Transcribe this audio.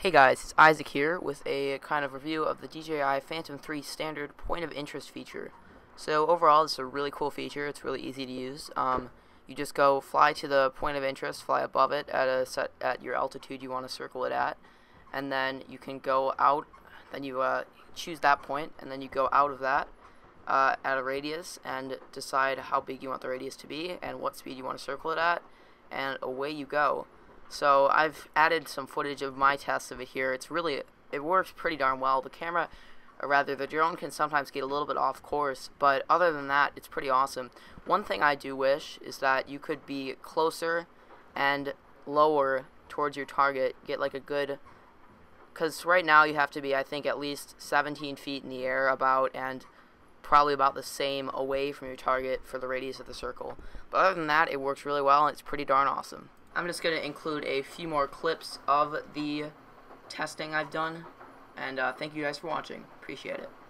Hey guys, it's Isaac here with a kind of review of the DJI Phantom 3 standard point of interest feature. So overall, this is a really cool feature. It's really easy to use. You just go fly to the point of interest, fly above it at your altitude you want to circle it at, and then you can go out. Then you choose that point, and then you go out of that at a radius and decide how big you want the radius to be and what speed you want to circle it at, and away you go. So I've added some footage of my test of it here. It works pretty darn well. The camera, or rather the drone, can sometimes get a little bit off course, but other than that, it's pretty awesome. One thing I do wish is that you could be closer and lower towards your target, get like a good, because right now you have to be, I think, at least 17 feet in the air and probably about the same away from your target for the radius of the circle. But other than that, it works really well and it's pretty darn awesome. I'm just going to include a few more clips of the testing I've done, and thank you guys for watching. Appreciate it.